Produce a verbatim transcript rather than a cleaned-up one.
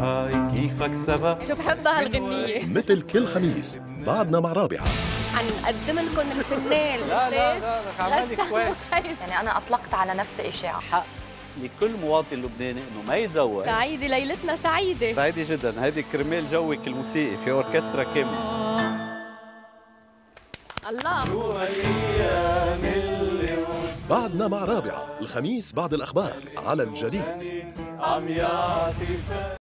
هاي كيف اكسبها. شو بحبها هالغنية. مثل كل خميس بعدنا مع رابعة حنقدم لكم الفنان لا لا لا عمالك شوي. يعني أنا أطلقت على نفسي إشاعة. حق لكل مواطن لبناني انه ما يتزوج. سعيدة، ليلتنا سعيدة. سعيدة جدا، هيدي كرمال جوك الموسيقي في اوركسترا كاملة. الله. بعدنا مع رابعة الخميس بعد الأخبار على الجديد.